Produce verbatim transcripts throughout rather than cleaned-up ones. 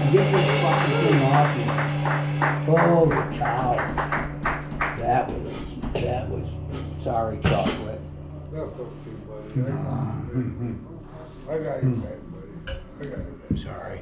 Get this fucking thing off me. Holy cow. That was, that was, sorry, chocolate. That's okay, buddy. No. I got you back, buddy. I got you back. Sorry.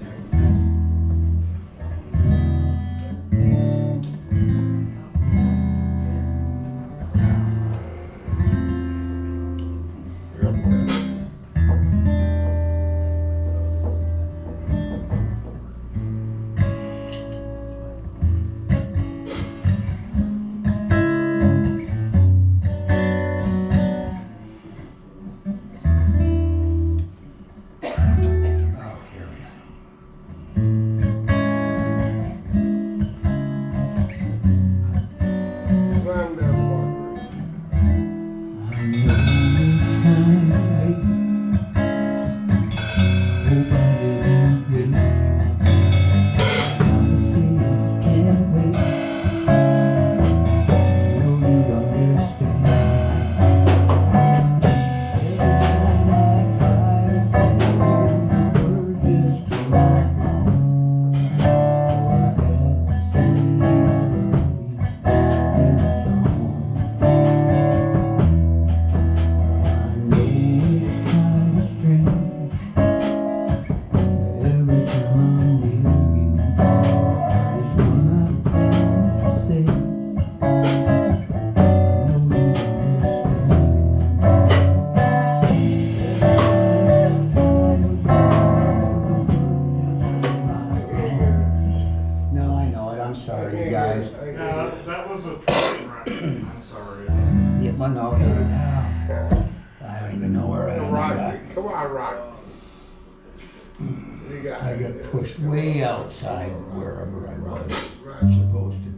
I got pushed way outside wherever I was supposed to be.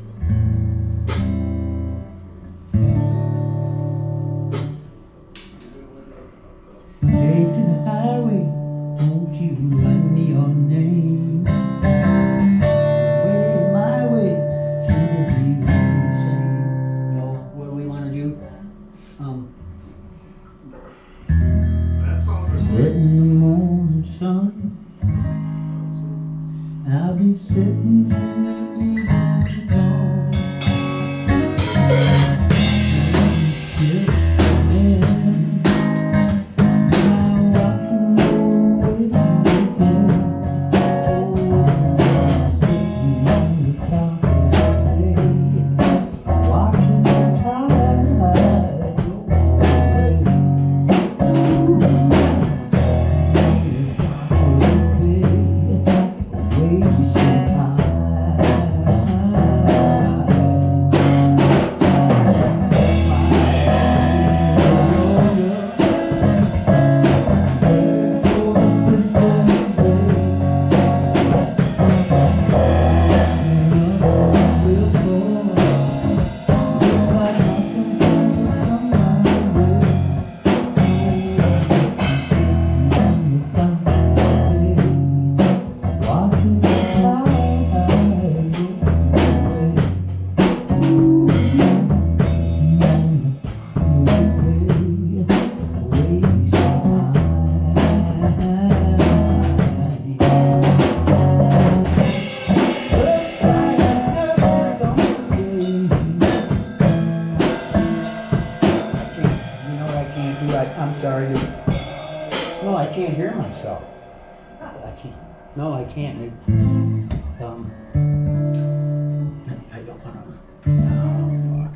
Take to the highway, won't you lend me your name? Way, my way, seem to be the same. You know, what do we want to do? Um, sitting in the morning sun, I'll be sitting in the evening dawn. Just I'm sorry. No, I can't hear myself. I can't. No, I can't. It, um, I don't want to. Oh, fuck.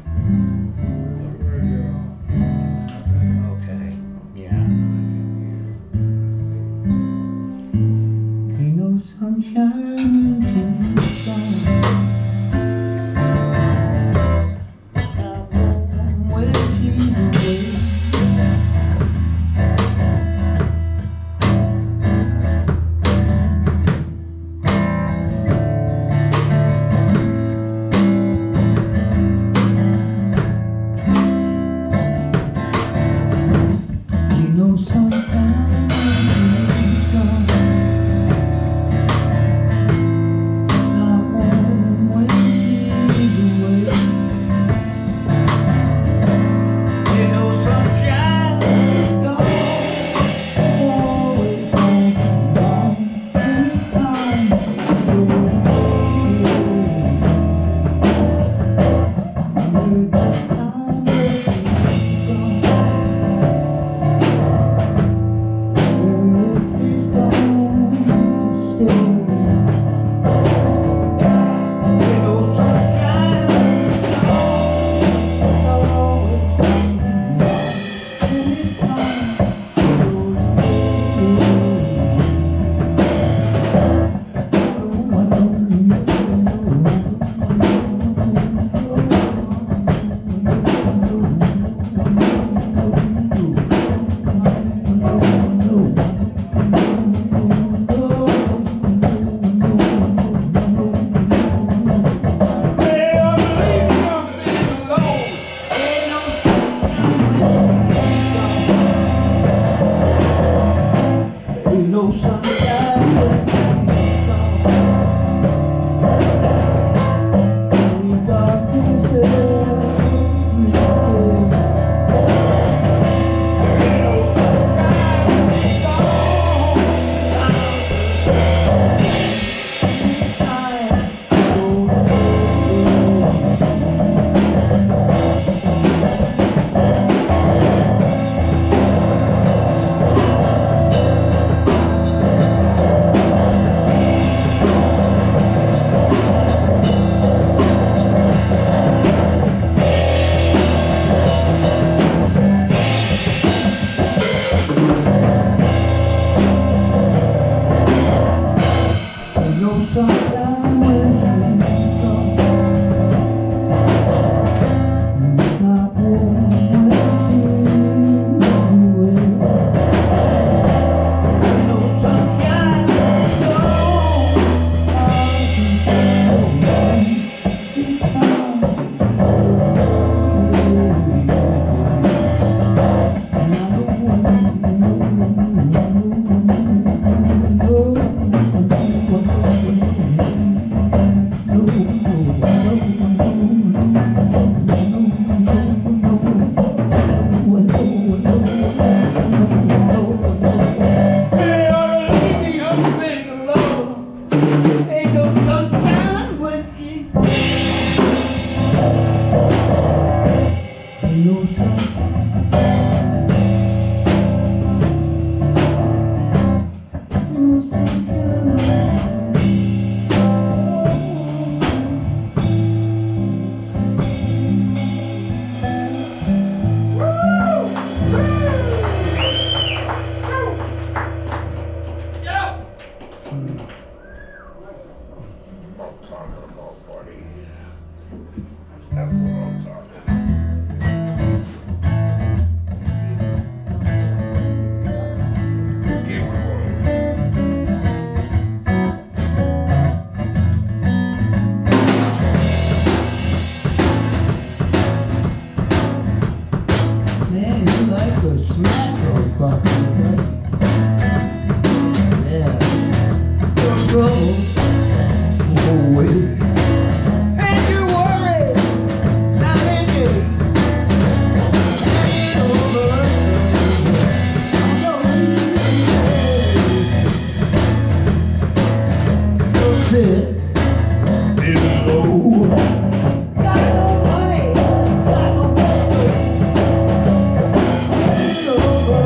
Okay. Yeah. Ain't no sunshine in the sun. trouble go away. And you worry, not in you. It's over. That's it. It's low. Got no money, got no money. It's over.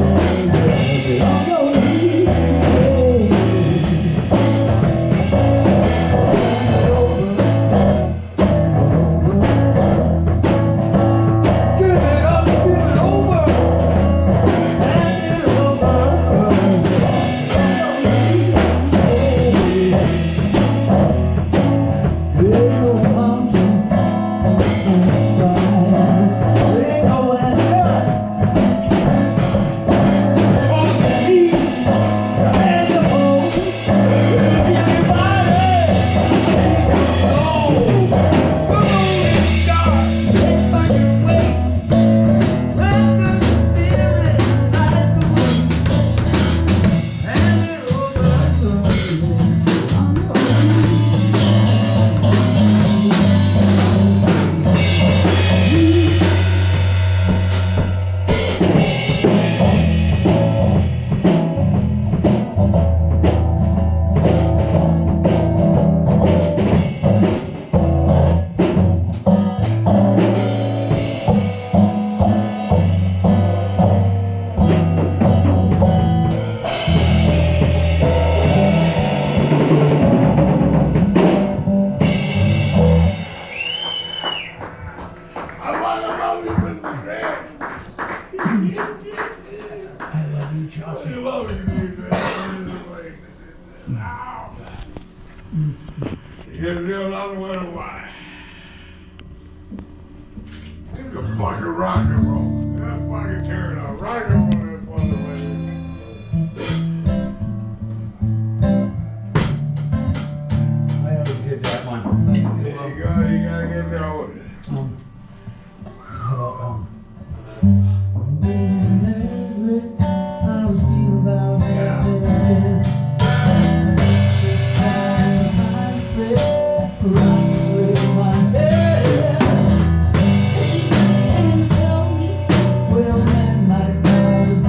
You get a real lot of weather, why? It's a fucking rock and roll. That fucking tearing up. Rock and roll is one of the ways. I already did that one. There you go, you gotta get there with it. Um, how about, um, well, man, my God.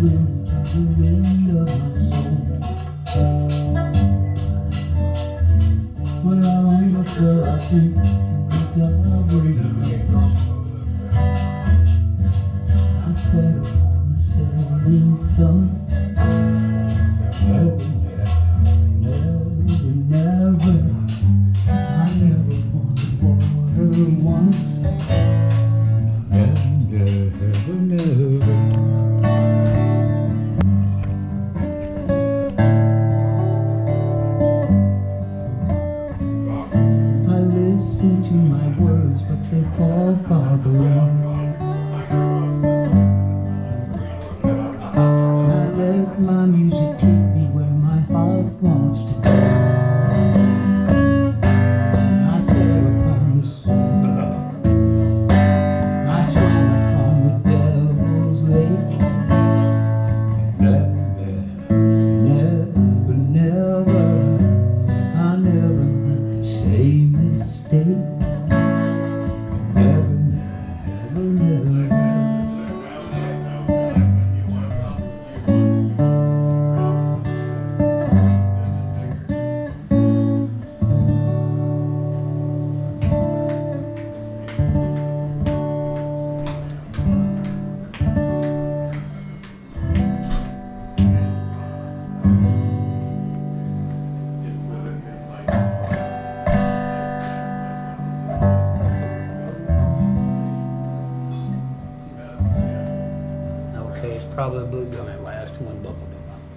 wind to the wind of my soul. Well, I'm not sure I think we got breathing. I sat upon the setting sun. Never, never, never, never, I never wanted water once. Never, never, never. I listen to my words, but they fall far below. I let my music take me where my heart wants to go. I sail upon the sea, I swam upon the devil's lake. Never, never, never, I never make the same mistake. Never, never, never. Okay, it's probably gonna last one bubble bubble.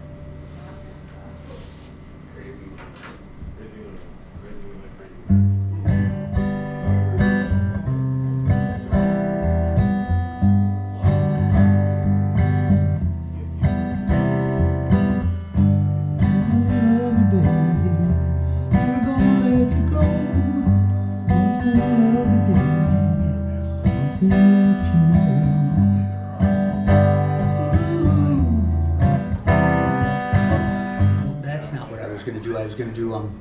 That's not what I was gonna do. I was gonna do um.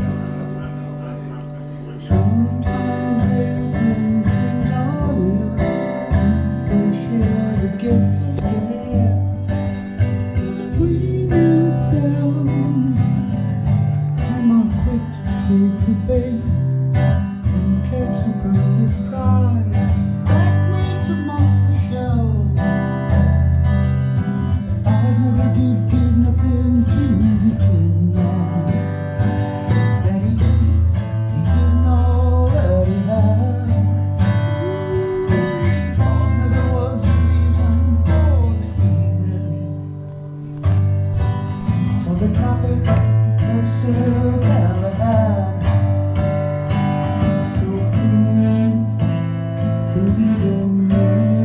Sometimes when things are real, they share the gift of care. Between themselves, some are quick to take the bait and catch the perfect prize that waits amongst the shells. I never did give nothing to the tin man that he, he didn't already have. Cause never was the reason for the evening, for the topic of Sir Galahad. So please believe in me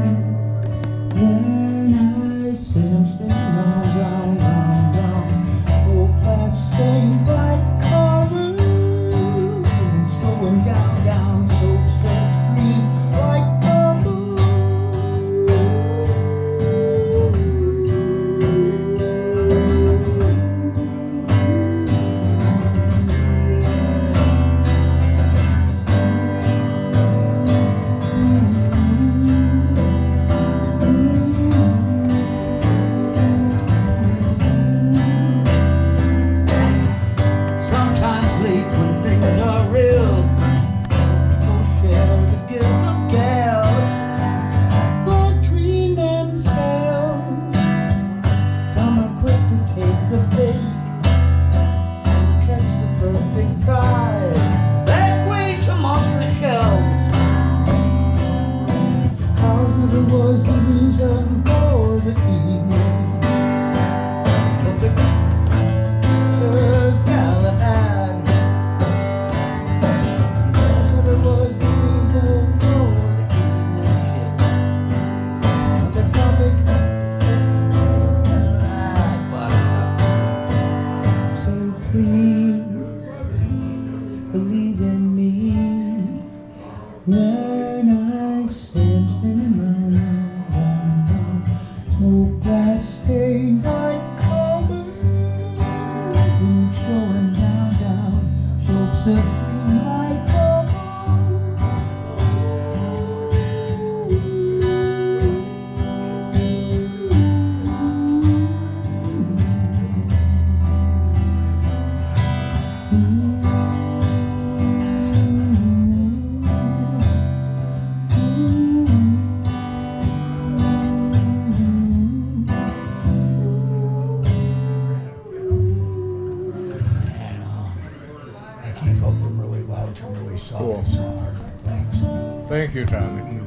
when I say I'm spinning round, round, round, round. Oh, that stained bright colors going down, down, so swiftly like bubbles. Sometimes late when things are real, people share the gift of gab between themselves. Some are quick to take the bait and catch the perfect prize that waits amongst the shelves. Cause never was the reason for the evening, for the Sir Galahad. Never was the reason for the evening shit, for the topic of Galahad. So please believe in me when I say I'm spinning round, round, round, round. Smoke glass stained white colors, boots going down, down, soaps up like bubbles. really loud, turn really soft. Cool. It's so hard. Thanks. Thank you, Tommy.